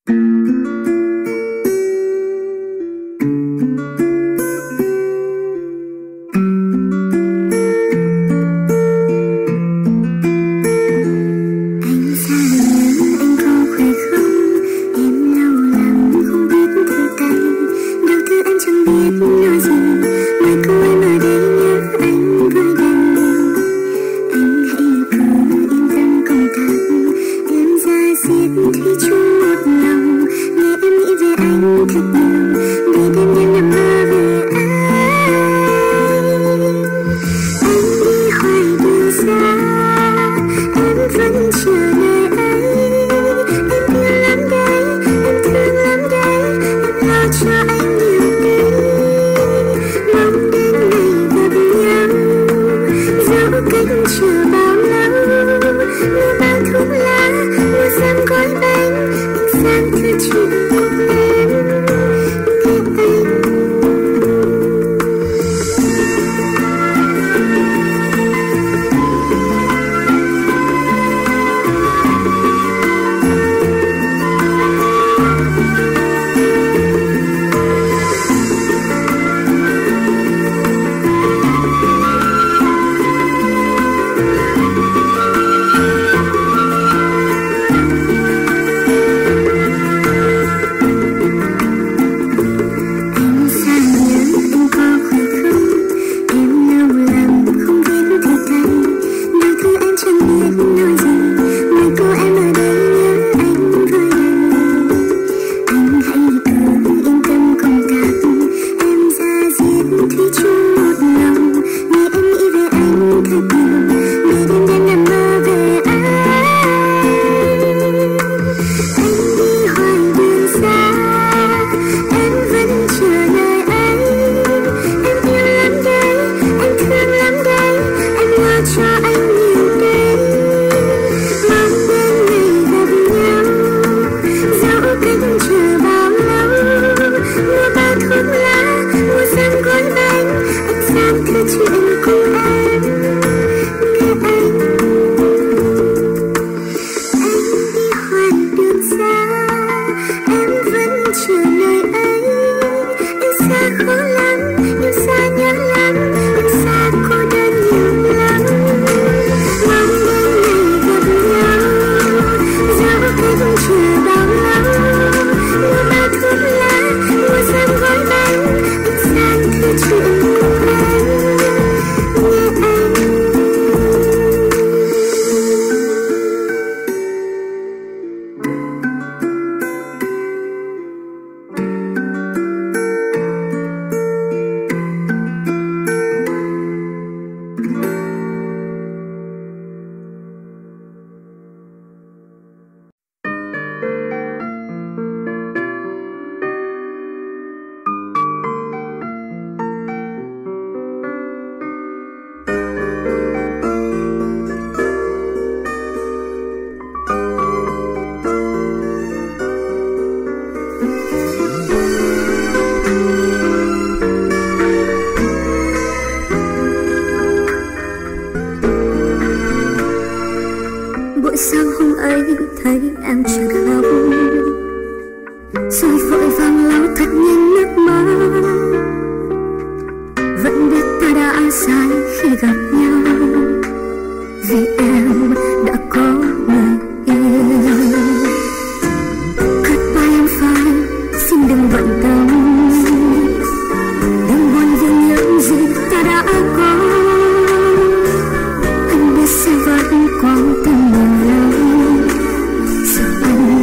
Sẽ vẫn có từng niềm lâu. Giờ anh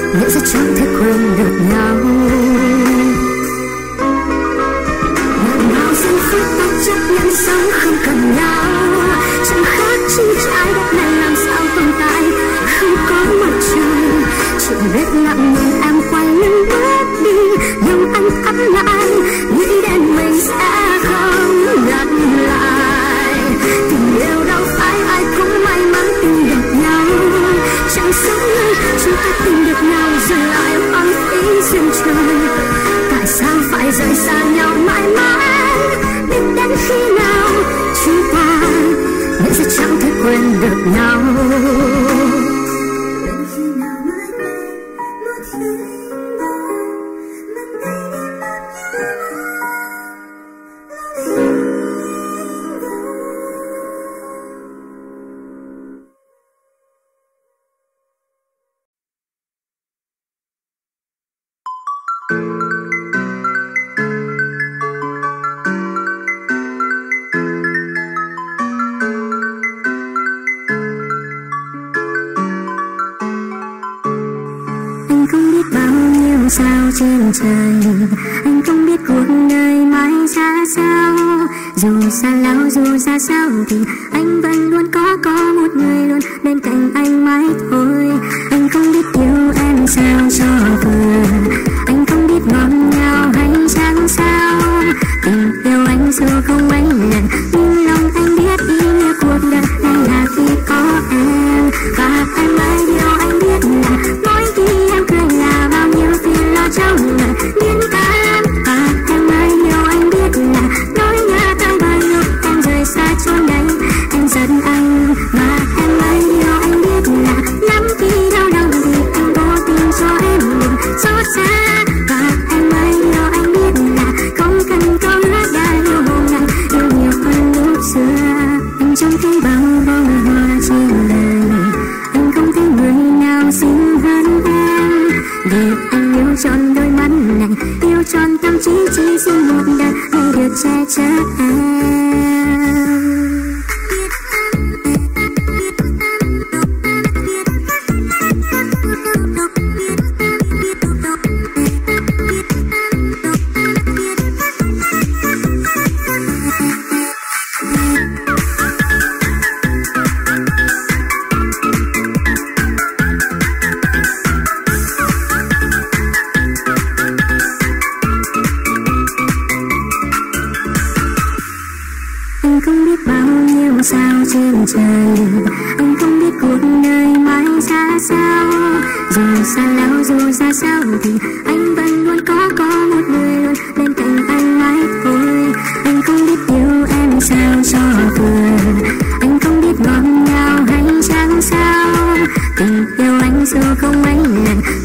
Liệu sẽ chẳng thể quên được nhau. Lần nào giây phút ta chấp nhận sống không cần nhau, chẳng khác chi trái đất này làm sao tồn tại không có mặt trời. Chỉ biết lặng nhìn em quay lưng bước đi, nhưng anh ấm lại nghĩ đến mình sẽ không gặp lại. Tình yêu đâu phải ai cũng may mắn tìm được nhau, chẳng giống như chúng ta tìm được nhau rồi lại hoang phí duyên trời. Tại sao phải rời xa nhau mãi mãi, biết đến khi nào chúng ta nghĩ sẽ chẳng thể quên được nhau. Sao trên trời anh không biết cuộc đời mãi ra sao, dù xa lâu dù xa sao thì anh vẫn luôn có một người luôn bên cạnh anh mãi thôi. Anh không biết yêu em sao cho vừa, anh không biết ngọt ngào hay chẳng sao. Tình yêu anh dù không mấy lần, nhưng lòng anh biết ý nghĩa cuộc đời này là khi có em. Và em ơi điều anh biết là mỗi khi em cười là bao nhiêu phiền lo trong lòng biến tan. Và em ơi điều anh biết là nỗi nhớ tới bao lúc em rời xa chốn đây em giận anh. Và em ơi điều anh biết là lắm khi đau lòng thì anh vô tình cho em đừng xót xa. Và em ơi điều anh biết là không cần câu hứa đã yêu hôm nay yêu nhiều hơn lúc xưa. Anh trông thấy bao bông hoa trên đời, anh không thấy người nào xinh hơn em. Vì anh yêu trọn đôi mắt này, yêu trọn tâm trí, chỉ xin một đời để được che chở em. Sao trên trời anh không biết cuộc đời mãi ra sao, dù xa lâu dù xa sao thì anh vẫn luôn có một người luôn bên cạnh anh mãi thôi. Anh không biết yêu em sao cho vừa, anh không biết ngọt ngào hay chẳng sao. Tình yêu anh dù không mấy lần,